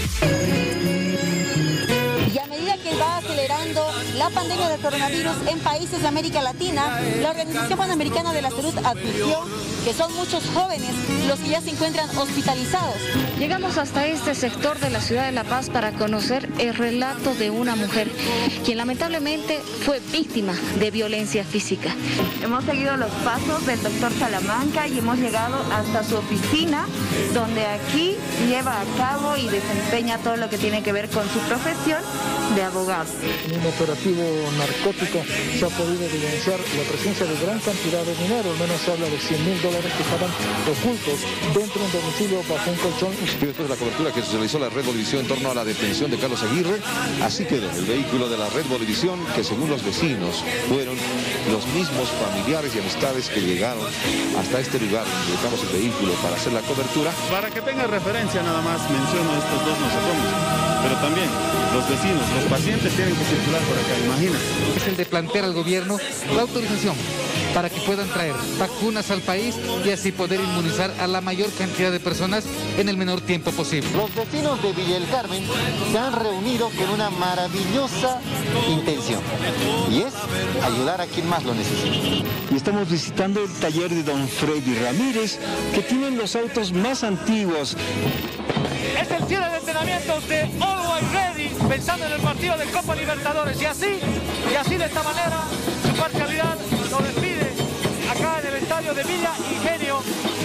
Y a medida que va acelerando la pandemia del coronavirus en países de América Latina, la Organización Panamericana de la Salud advirtió que son muchos jóvenes los que ya se encuentran hospitalizados. Llegamos hasta este sector de la ciudad de La Paz para conocer el relato de una mujer, quien lamentablemente fue víctima de violencia física. Hemos seguido los pasos del doctor Salamanca y hemos llegado hasta su oficina, donde aquí lleva a cabo y desempeña todo lo que tiene que ver con su profesión de abogado. En un operativo narcótico se ha podido evidenciar la presencia de gran cantidad de dinero, al menos se habla de $100.000 que estaban ocultos dentro de un domicilio bajo un colchón. Después de la cobertura que se realizó la Red Bolivisión en torno a la detención de Carlos Aguirre, así quedó el vehículo de la Red Bolivisión, que según los vecinos fueron los mismos familiares y amistades que llegaron hasta este lugar donde dejamos el vehículo para hacer la cobertura. Para que tenga referencia nada más menciono estos dos nosocomios, pero también los vecinos, los pacientes tienen que circular por acá, imagínate. Es el de plantear al gobierno la autorización para que puedan traer vacunas al país y así poder inmunizar a la mayor cantidad de personas en el menor tiempo posible. Los vecinos de Villa del Carmen se han reunido con una maravillosa intención, y es ayudar a quien más lo necesita. Y estamos visitando el taller de don Freddy Ramírez, que tienen los autos más antiguos. Es el cierre de entrenamientos de Always Ready, pensando en el partido de Copa Libertadores. Y así de esta manera, su parcialidad lo despide acá en el estadio de Villa Ingenio.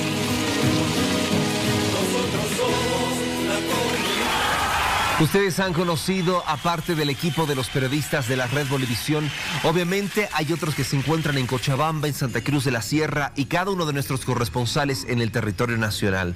Ustedes han conocido a parte del equipo de los periodistas de la Red Bolivisión. Obviamente hay otros que se encuentran en Cochabamba, en Santa Cruz de la Sierra y cada uno de nuestros corresponsales en el territorio nacional.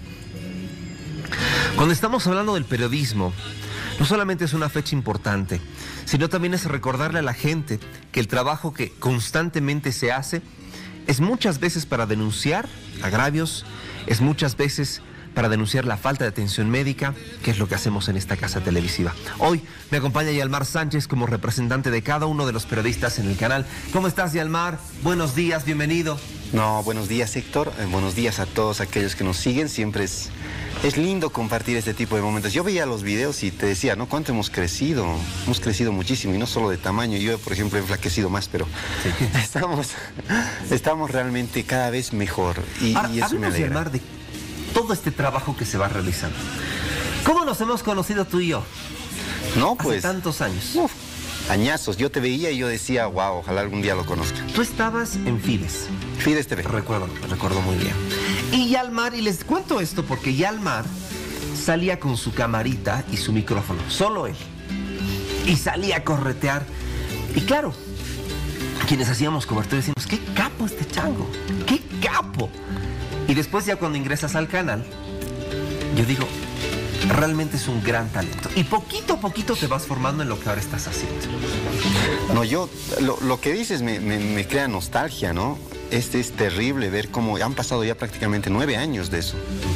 Cuando estamos hablando del periodismo, no solamente es una fecha importante, sino también es recordarle a la gente que el trabajo que constantemente se hace es muchas veces para denunciar agravios, es muchas veces para denunciar la falta de atención médica, que es lo que hacemos en esta casa televisiva. Hoy me acompaña Yalmar Sánchez como representante de cada uno de los periodistas en el canal. ¿Cómo estás, Yalmar? Buenos días, bienvenido. No, buenos días, Héctor. Buenos días a todos aquellos que nos siguen. Siempre es lindo compartir este tipo de momentos. Yo veía los videos y te decía, ¿no? ¿Cuánto hemos crecido? Hemos crecido muchísimo, y no solo de tamaño. Yo, por ejemplo, he enflaquecido más, pero sí. estamos realmente cada vez mejor. Y eso me alegra. Yalmar, de todo este trabajo que se va realizando. ¿Cómo nos hemos conocido tú y yo? No, pues... Hace tantos años. Añazos. Yo te veía y yo decía, wow, ojalá algún día lo conozca. Tú estabas en Fides. Fides TV. Recuerdo muy bien. Y Yalmar, y les cuento esto porque Yalmar salía con su camarita y su micrófono, solo él. Y salía a corretear. Y claro, quienes hacíamos cobertura decimos, ¡qué capo este chango! ¡Qué capo! Y después ya cuando ingresas al canal, yo digo, realmente es un gran talento. Y poquito a poquito te vas formando en lo que ahora estás haciendo. No, lo que dices me crea nostalgia, ¿no? Es terrible ver cómo han pasado ya prácticamente 9 años de eso.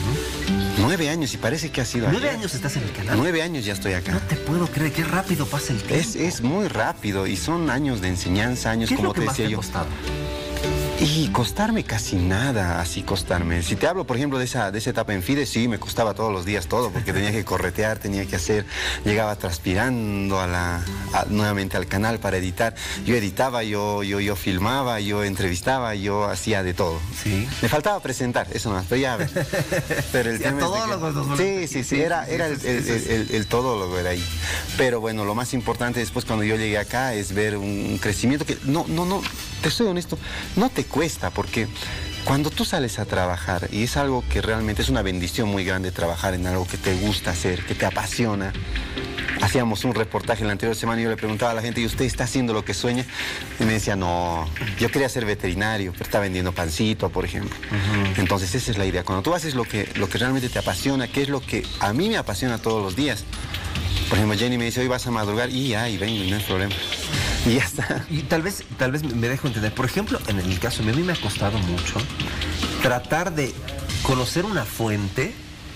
9 años y parece que ha sido 9 ayer. años estás en el canal. 9 años ya estoy acá. No te puedo creer, qué rápido pasa el tiempo. Es muy rápido y son años de enseñanza, años como te decía yo. ¿Qué es lo que más te ha costado? Y costarme casi nada, así costarme. Si te hablo, por ejemplo, de esa etapa en Fides, sí, me costaba todos los días todo, porque tenía que corretear, tenía que hacer, llegaba transpirando nuevamente al canal para editar. Yo editaba, yo filmaba, yo entrevistaba, yo hacía de todo. Sí. Me faltaba presentar, eso no, pero ya. Pero el tema sí, era el todólogo era ahí. Pero bueno, lo más importante después cuando yo llegué acá es ver un crecimiento que no, te soy honesto, no te cuesta, porque cuando tú sales a trabajar, y es algo que realmente es una bendición muy grande trabajar en algo que te gusta hacer, que te apasiona. Hacíamos un reportaje en la anterior semana y yo le preguntaba a la gente, ¿y usted está haciendo lo que sueña? Y me decía, no, yo quería ser veterinario, pero está vendiendo pancito, por ejemplo. Entonces esa es la idea. Cuando tú haces lo que realmente te apasiona, que es lo que a mí me apasiona todos los días. Por ejemplo, Jenny me dice, hoy vas a madrugar, y vengo, y no hay problema. Y ya está. Y tal vez me dejo entender. Por ejemplo, en el caso mío, a mí me ha costado mucho tratar de conocer una fuente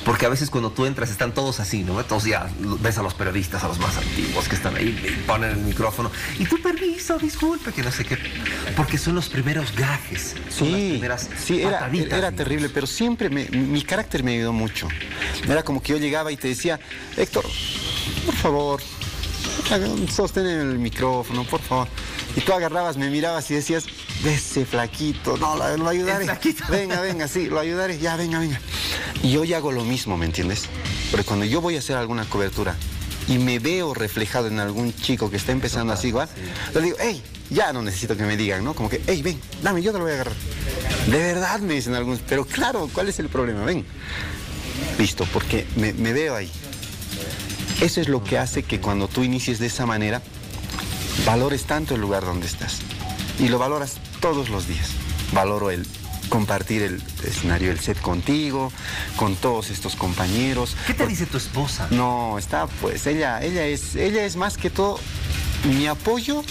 Porque a veces cuando tú entras están todos así, ¿no? Todos ya ves a los periodistas, a los más antiguos que están ahí, y ponen el micrófono. Y tú, permiso, disculpe, que no sé qué. Porque son los primeros gajes. Son las primeras pataditas. Era terrible, pero siempre mi carácter me ayudó mucho. Era como que yo llegaba y te decía, Héctor, por favor, sostén el micrófono, por favor. Y tú agarrabas, me mirabas y decías, ese flaquito, no, lo ayudaré. Venga, sí, lo ayudaré, ya, venga. Y yo ya hago lo mismo, ¿me entiendes? Porque cuando yo voy a hacer alguna cobertura y me veo reflejado en algún chico que está empezando así igual, le digo, hey, ya no necesito que me digan, ¿no? Como que, hey, ven, dame, yo te lo voy a agarrar. De verdad me dicen algunos, pero claro, ¿cuál es el problema? Ven. Listo, porque me veo ahí. Eso es lo que hace que cuando tú inicies de esa manera, valores tanto el lugar donde estás. Y lo valoras todos los días. Valoro el compartir el escenario, el set contigo, con todos estos compañeros. ¿Qué te dice tu esposa? No, está pues, ella es más que todo mi apoyo.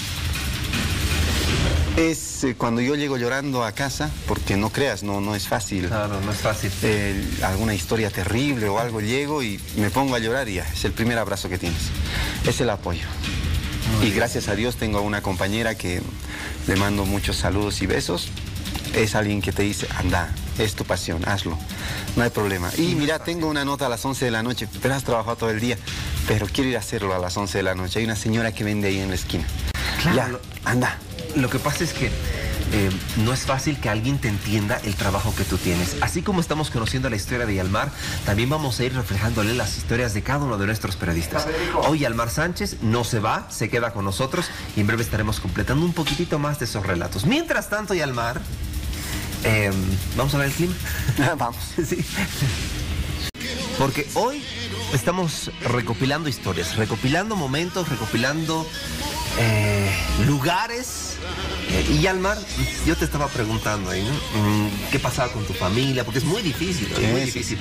Es cuando yo llego llorando a casa, porque no creas, no es fácil. Claro, no es fácil. Alguna historia terrible o algo, llego y me pongo a llorar y ya, es el primer abrazo que tienes. Es el apoyo. Y gracias a Dios tengo a una compañera que le mando muchos saludos y besos. Es alguien que te dice, anda, es tu pasión, hazlo, no hay problema. Y mira, tengo una nota a las 11 de la noche, pero has trabajado todo el día, pero quiero ir a hacerlo a las 11 de la noche. Hay una señora que vende ahí en la esquina. Claro, ya, anda. Lo que pasa es que no es fácil que alguien te entienda el trabajo que tú tienes. Así como estamos conociendo la historia de Yalmar, también vamos a ir reflejándole las historias de cada uno de nuestros periodistas. Hoy Yalmar Sánchez no se va, se queda con nosotros y en breve estaremos completando un poquitito más de esos relatos. Mientras tanto, Yalmar, ¿vamos a ver el clima? Vamos. Sí. Porque hoy estamos recopilando historias, recopilando momentos, recopilando lugares. Y Yalmar, yo te estaba preguntando ahí, ¿no? ¿Qué pasaba con tu familia? Porque es muy difícil, ¿no? Es muy difícil.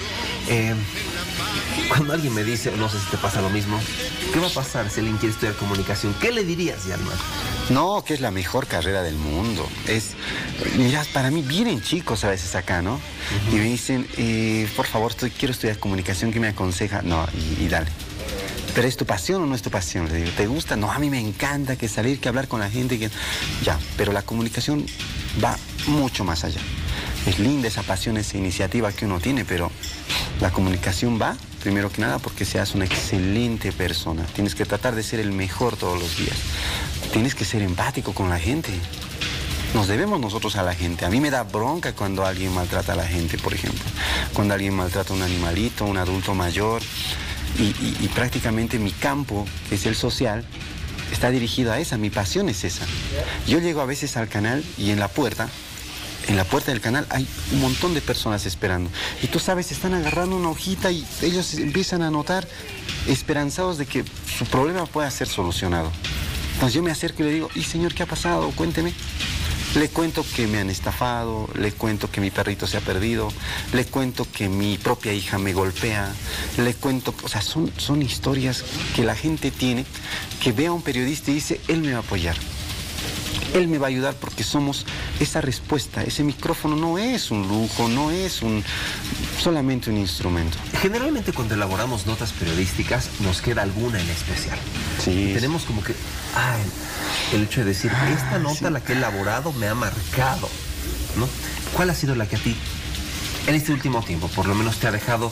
Cuando alguien me dice, no sé si te pasa lo mismo, ¿qué va a pasar si alguien quiere estudiar comunicación? ¿Qué le dirías, Yalmar? No, que es la mejor carrera del mundo. Mira, para mí vienen chicos a veces acá, ¿no? Y me dicen, por favor, quiero estudiar comunicación, ¿qué me aconseja? No, y dale. ¿Pero es tu pasión o no es tu pasión? Le digo, ¿te gusta? No, a mí me encanta que salir, que hablar con la gente. Ya, pero la comunicación va mucho más allá. Es linda esa pasión, esa iniciativa que uno tiene, pero la comunicación va, primero que nada, porque seas una excelente persona. Tienes que tratar de ser el mejor todos los días. Tienes que ser empático con la gente. Nos debemos nosotros a la gente. A mí me da bronca cuando alguien maltrata a la gente, por ejemplo. Cuando alguien maltrata a un animalito, un adulto mayor. Y prácticamente mi campo, que es el social, está dirigido a esa, mi pasión es esa. Yo llego a veces al canal y en la puerta del canal hay un montón de personas esperando. Y tú sabes, están agarrando una hojita y ellos empiezan a anotar esperanzados de que su problema pueda ser solucionado. Entonces yo me acerco y le digo, señor, ¿qué ha pasado? Cuénteme. Le cuento que me han estafado, le cuento que mi perrito se ha perdido, le cuento que mi propia hija me golpea, le cuento, o sea, son historias que la gente tiene, que ve a un periodista y dice, él me va a apoyar, él me va a ayudar porque somos esa respuesta. Ese micrófono no es un lujo, no es solamente un instrumento. Generalmente cuando elaboramos notas periodísticas nos queda alguna en especial. Sí. Y tenemos como que, el hecho de decir, esta nota, la que he elaborado, me ha marcado, ¿no? ¿Cuál ha sido la que a ti, en este último tiempo, por lo menos te ha dejado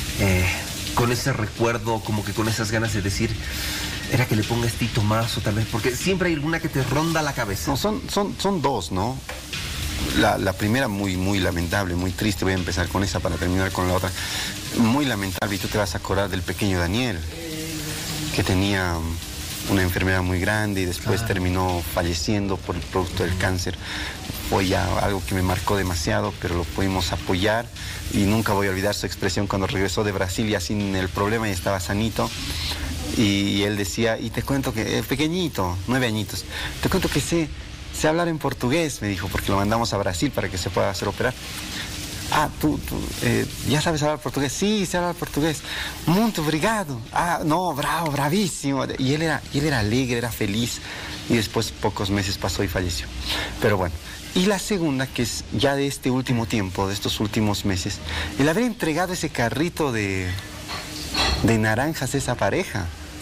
con ese recuerdo, como que con esas ganas de decir, era que le ponga Tito más o tal vez, porque siempre hay alguna que te ronda la cabeza? No, son dos, ¿no? La primera muy lamentable, muy triste, voy a empezar con esa para terminar con la otra. Muy lamentable, y tú te vas a acordar del pequeño Daniel, que tenía una enfermedad muy grande y después terminó falleciendo por el producto del cáncer. Fue ya algo que me marcó demasiado, pero lo pudimos apoyar y nunca voy a olvidar su expresión cuando regresó de Brasil ya sin el problema y estaba sanito. Y él decía, y te cuento que, pequeñito, 9 añitos, te cuento que sé hablar en portugués, me dijo, porque lo mandamos a Brasil para que se pueda hacer operar. ¿Tú ya sabes hablar portugués? Sí, sé hablar portugués. Muito obrigado. No, bravo, bravísimo. Y él era alegre, era feliz. Y después, pocos meses pasó y falleció. Pero bueno, Y la segunda, que es ya de este último tiempo, de estos últimos meses, el haber entregado ese carrito de naranjas a esa pareja.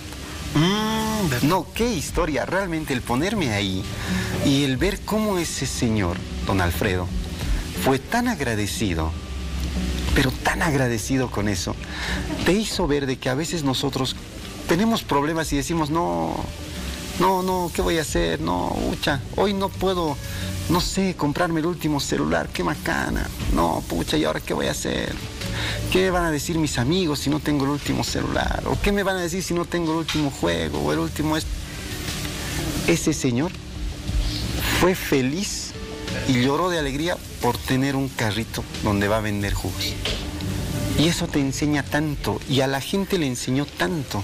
No, qué historia, realmente el ponerme ahí y el ver cómo ese señor, don Alfredo, fue tan agradecido, pero tan agradecido con eso, te hizo ver de que a veces nosotros tenemos problemas y decimos, no, ¿qué voy a hacer? No, pucha, hoy no puedo, no sé, comprarme el último celular, qué macana. No, pucha, ¿y ahora qué voy a hacer? ¿Qué van a decir mis amigos si no tengo el último celular? ¿O qué me van a decir si no tengo el último juego o el último esto? Ese señor fue feliz y lloró de alegría por tener un carrito donde va a vender jugos. Y eso te enseña tanto, y a la gente le enseñó tanto.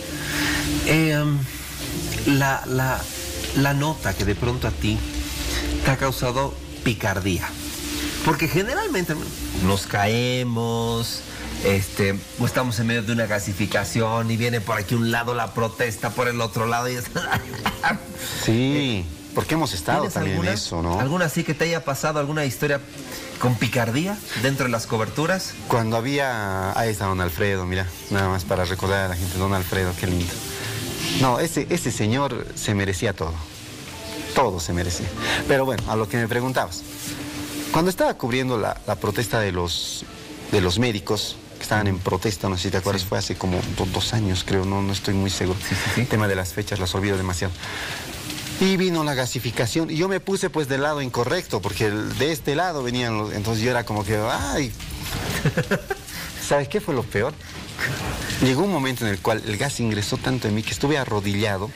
La nota que de pronto a ti te ha causado picardía. Porque generalmente nos caemos, o estamos en medio de una gasificación y viene por aquí un lado la protesta, por el otro lado y sí, porque hemos estado también en eso, ¿no? ¿Alguna así que te haya pasado, alguna historia con picardía dentro de las coberturas? Cuando había... Ahí está don Alfredo, mira, nada más para recordar a la gente, don Alfredo, qué lindo. No, ese señor se merecía todo. Todo se merecía. Pero bueno, a lo que me preguntabas. Cuando estaba cubriendo la protesta de los médicos, que estaban en protesta, no sé si te acuerdas, fue hace como 2 años, creo, no estoy muy seguro. El tema de las fechas las olvido demasiado. Y vino la gasificación, y yo me puse pues del lado incorrecto, porque de este lado venían los... Entonces yo era como que, ¡ay! ¿Sabes qué fue lo peor? Llegó un momento en el cual el gas ingresó tanto en mí que estuve arrodillado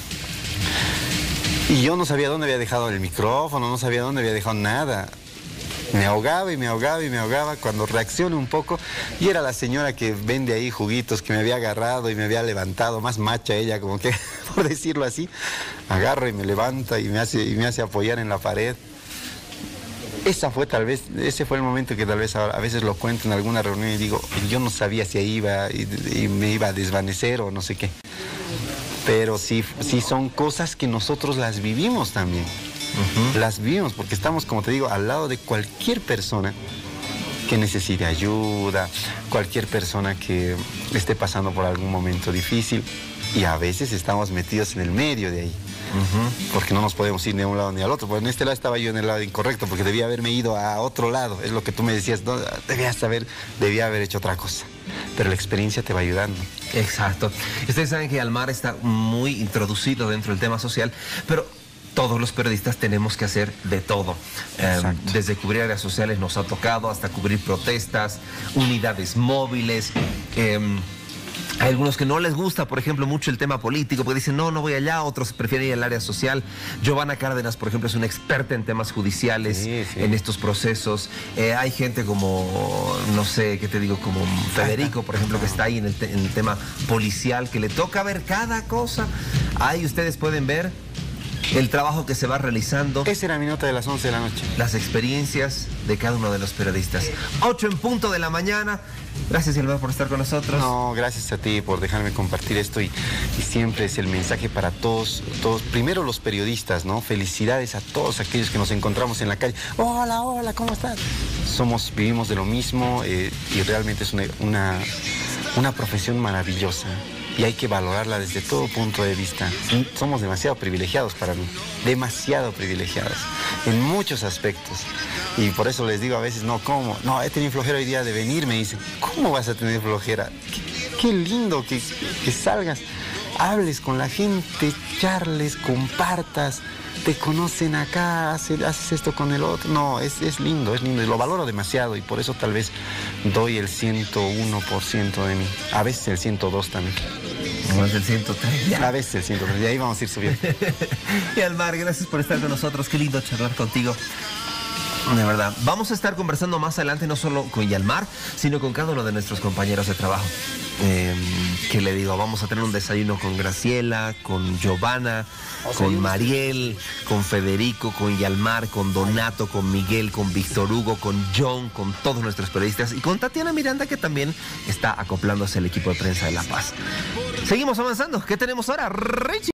y yo no sabía dónde había dejado el micrófono, no sabía dónde había dejado nada. Me ahogaba y me ahogaba y me ahogaba. Cuando reaccioné un poco, y era la señora que vende ahí juguitos, que me había agarrado y me había levantado, más macha ella, como que, por decirlo así, agarra y me levanta y me hace apoyar en la pared. Ese fue el momento que tal vez a veces lo cuento en alguna reunión y digo, yo no sabía si ahí iba y me iba a desvanecer o no sé qué. Pero sí son cosas que nosotros las vivimos también. Las vivimos porque estamos, como te digo, al lado de cualquier persona que necesite ayuda, cualquier persona que esté pasando por algún momento difícil, y a veces estamos metidos en el medio de ahí. Porque no nos podemos ir ni a un lado ni al otro. Pues en este lado estaba yo en el lado incorrecto, porque debía haberme ido a otro lado. Es lo que tú me decías, no, debía haber hecho otra cosa. Pero la experiencia te va ayudando. Exacto. Ustedes saben que Yalmar está muy introducido dentro del tema social, pero todos los periodistas tenemos que hacer de todo. Desde cubrir áreas sociales nos ha tocado, hasta cubrir protestas, unidades móviles. Hay algunos que no les gusta, por ejemplo, mucho el tema político, porque dicen, no voy allá, otros prefieren ir al área social. Giovanna Cárdenas, por ejemplo, es una experta en temas judiciales, en estos procesos. Hay gente como, no sé, ¿qué te digo? Como Federico, por ejemplo, que está ahí en el tema policial, que le toca ver cada cosa. Ahí ustedes pueden ver el trabajo que se va realizando. Esa era mi nota de las 11 de la noche. Las experiencias de cada uno de los periodistas. 8:00 a.m. Gracias, Yalmar, por estar con nosotros. No, gracias a ti por dejarme compartir esto y siempre es el mensaje para todos. Primero los periodistas, ¿no? Felicidades a todos aquellos que nos encontramos en la calle. Hola, ¿cómo estás? Vivimos de lo mismo y realmente es una profesión maravillosa. Y hay que valorarla desde todo punto de vista. Somos demasiado privilegiados para mí, demasiado privilegiados, en muchos aspectos. Y por eso les digo a veces, ¿cómo? No, he tenido flojera hoy día de venir, me dicen. ¿Cómo vas a tener flojera? Qué lindo que salgas, hables con la gente, charles, compartas, te conocen acá, haces esto con el otro. No, es lindo, y lo valoro demasiado y por eso tal vez doy el 101% de mí. A veces el 102 también. No es el 103 ya. A veces el 103, y ahí vamos a ir subiendo. Yalmar, gracias por estar con nosotros, qué lindo charlar contigo. De verdad, vamos a estar conversando más adelante no solo con Yalmar, sino con cada uno de nuestros compañeros de trabajo. ¿Qué le digo? Vamos a tener un desayuno con Graciela, con Giovanna, con Mariel, con Federico, con Yalmar, con Donato, con Miguel, con Víctor Hugo, con John, con todos nuestros periodistas y con Tatiana Miranda, que también está acoplándose al equipo de prensa de La Paz. Seguimos avanzando. ¿Qué tenemos ahora, Richie?